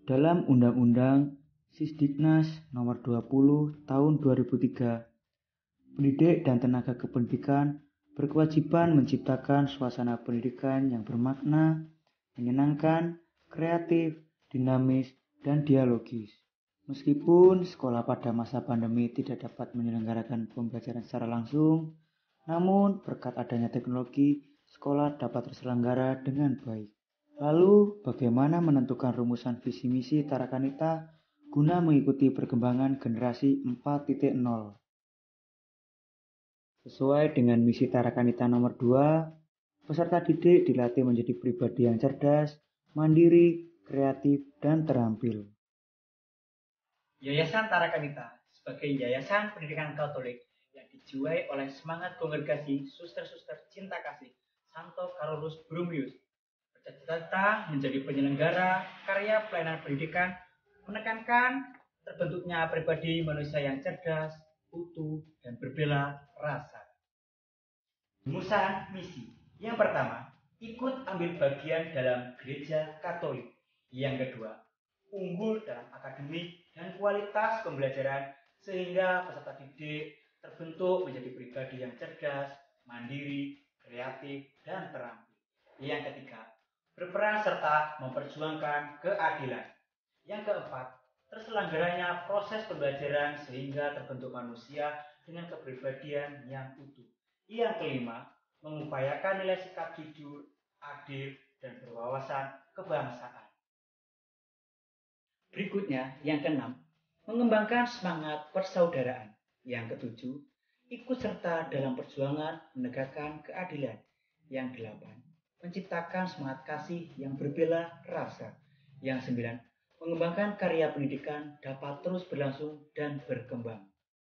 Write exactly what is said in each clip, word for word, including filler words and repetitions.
Dalam Undang-Undang Sisdiknas Nomor dua puluh Tahun dua ribu tiga, pendidik dan tenaga kependidikan berkewajiban menciptakan suasana pendidikan yang bermakna, menyenangkan, kreatif, dinamis, dan dialogis. Meskipun sekolah pada masa pandemi tidak dapat menyelenggarakan pembelajaran secara langsung, namun berkat adanya teknologi, sekolah dapat terselenggara dengan baik. Lalu, bagaimana menentukan rumusan visi misi Tarakanita guna mengikuti perkembangan generasi empat titik nol? Sesuai dengan misi Tarakanita nomor dua, peserta didik dilatih menjadi pribadi yang cerdas, mandiri, kreatif, dan terampil. Yayasan Tarakanita sebagai yayasan pendidikan Katolik yang dijiwai oleh semangat kongregasi suster-suster cinta kasih Santo Carolus Brumius bercita-cita menjadi penyelenggara karya pelayanan pendidikan, menekankan terbentuknya pribadi manusia yang cerdas, utuh, dan berbela rasa. Rumusan misi yang pertama, ikut ambil bagian dalam gereja Katolik. Yang kedua, unggul dalam akademik dan kualitas pembelajaran sehingga peserta didik terbentuk menjadi pribadi yang cerdas, mandiri, kreatif, dan terampil. Yang ketiga, berperan serta memperjuangkan keadilan. Yang keempat, terselenggaranya proses pembelajaran sehingga terbentuk manusia dengan kepribadian yang utuh. Yang kelima, mengupayakan nilai sikap jujur, adil, dan berwawasan kebangsaan. Berikutnya, yang keenam, mengembangkan semangat persaudaraan. Yang ketujuh, ikut serta dalam perjuangan menegakkan keadilan. Yang delapan, menciptakan semangat kasih yang berbela rasa. Yang sembilan, mengembangkan karya pendidikan dapat terus berlangsung dan berkembang.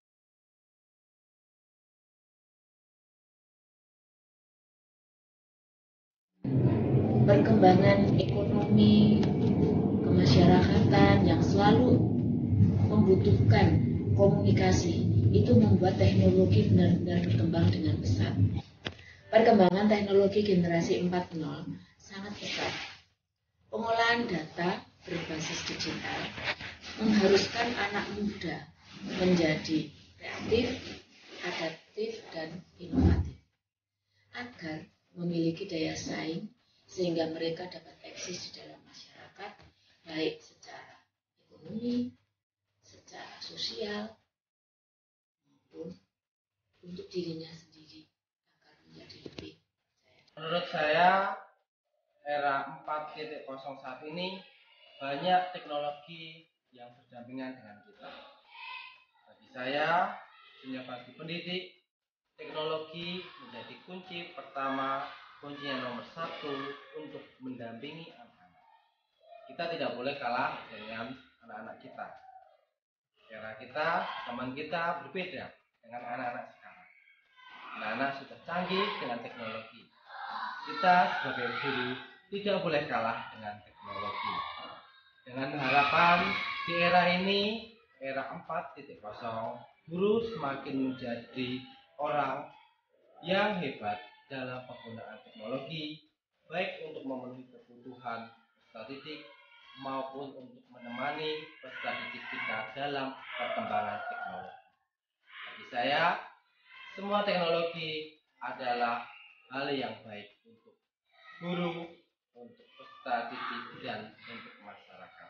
Perkembangan ekonomi kemasyarakatan yang selalu membutuhkan komunikasi itu membuat teknologi benar-benar berkembang dengan pesat. Perkembangan teknologi generasi empat titik nol sangat pesat. Pengolahan data berbasis digital mengharuskan anak muda menjadi kreatif, adaptif, dan inovatif agar memiliki daya saing sehingga mereka dapat eksis di dalam masyarakat, baik secara ekonomi, secara sosial, maupun untuk dirinya sendiri agar menjadi lebih percaya. Menurut saya, era empat titik nol saat ini banyak teknologi yang berdampingan dengan kita. Bagi saya, sebagai pendidik, teknologi menjadi kunci pertama, kunci yang nomor satu untuk mendampingi anak-anak. Kita tidak boleh kalah dengan anak-anak kita. Era kita, zaman kita berbeda dengan anak-anak sekarang. Anak-anak sudah canggih dengan teknologi. Kita sebagai guru tidak boleh kalah dengan teknologi. Dengan harapan di era ini, era empat titik nol, guru semakin menjadi orang yang hebat dalam penggunaan teknologi, baik untuk memenuhi kebutuhan peserta didik maupun untuk menemani peserta didik kita dalam perkembangan teknologi. Bagi saya, semua teknologi adalah hal yang baik untuk guru, untuk peserta didik, dan untuk masyarakat.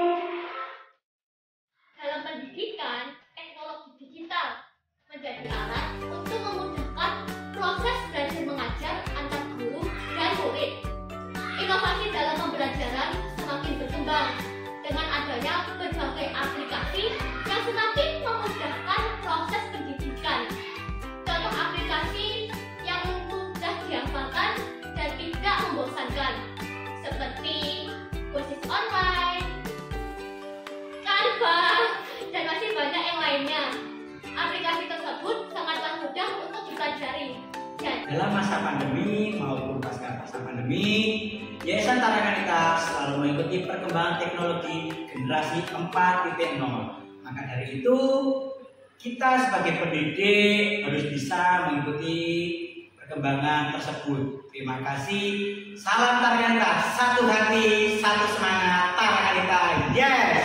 Dalam pendidikan, teknologi digital menjadi alat untuk memudahkan proses belajar mengajar antar guru dan murid. Inovasi dalam pembelajaran semakin berkembang dengan adanya berbagai aplikasi yang semakin memudahkan proses pendidikan. Contoh aplikasi yang mudah dihafalkan dan tidak membosankan seperti kursus online, Canva, dan masih banyak yang lainnya. Aplikasi tersebut sangatlah mudah untuk dipelajari. Dalam masa pandemi maupun pasca masa pandemi, Yayasan Tarakanita selalu mengikuti perkembangan teknologi generasi empat titik nol. Maka dari itu, kita sebagai pendidik harus bisa mengikuti perkembangan tersebut. Terima kasih. Salam Tarakanita, satu hati, satu semangat Tarakanita. kita. Yes.